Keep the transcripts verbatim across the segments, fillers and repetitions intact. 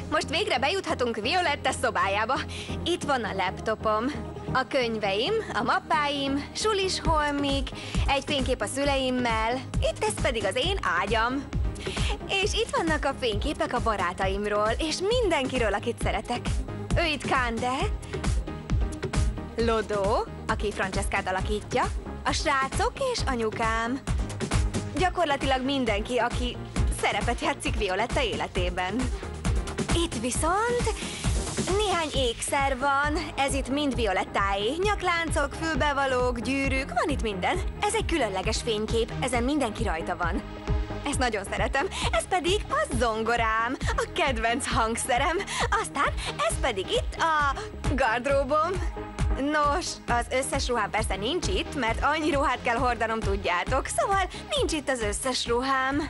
most végre bejuthatunk Violetta szobájába. Itt van a laptopom, a könyveim, a mappáim, sulis holmik, egy fénykép a szüleimmel, itt ez pedig az én ágyam. És itt vannak a fényképek a barátaimról, és mindenkiről, akit szeretek. Ő itt Kande, Lodó, aki Franceskát alakítja, a srácok és anyukám. Gyakorlatilag mindenki, aki szerepet játszik Violetta életében. Itt viszont néhány ékszer van, ez itt mind Violettáé. Nyakláncok, fülbevalók, gyűrűk, van itt minden. Ez egy különleges fénykép, ezen mindenki rajta van. Ezt nagyon szeretem, ez pedig a zongorám, a kedvenc hangszerem. Aztán ez pedig itt a gardróbom. Nos, az összes ruhám persze nincs itt, mert annyi ruhát kell hordanom, tudjátok. Szóval nincs itt az összes ruhám.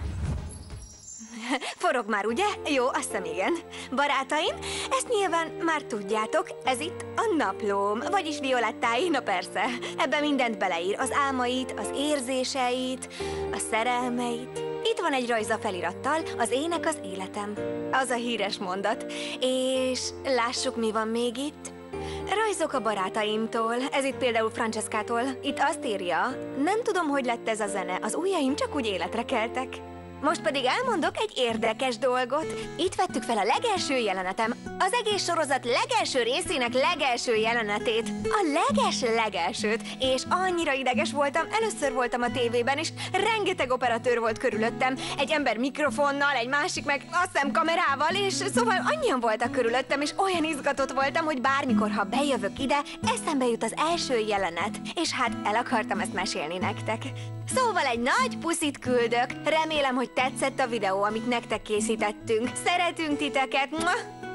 Forog már, ugye? Jó, azt hiszem igen. Barátaim, ezt nyilván már tudjátok, ez itt a naplóm, vagyis Violettáé, na persze. Ebben mindent beleír, az álmait, az érzéseit, a szerelmeit. Itt van egy rajza felirattal, az ének az életem. Az a híres mondat. És lássuk, mi van még itt. Rajzok a barátaimtól, ez itt például Franceskától. Itt azt írja, nem tudom, hogy lett ez a zene, az ujjaim csak úgy életre keltek. Most pedig elmondok egy érdekes dolgot. Itt vettük fel a legelső jelenetem, az egész sorozat legelső részének legelső jelenetét. A leges-legelsőt. És annyira ideges voltam, először voltam a tévében, és rengeteg operatőr volt körülöttem. Egy ember mikrofonnal, egy másik meg azt hiszem kamerával, és szóval annyian voltak körülöttem, és olyan izgatott voltam, hogy bármikor, ha bejövök ide, eszembe jut az első jelenet. És hát el akartam ezt mesélni nektek. Szóval egy nagy puszit küldök. Remélem, hogy tetszett a videó, amit nektek készítettünk. Szeretünk titeket!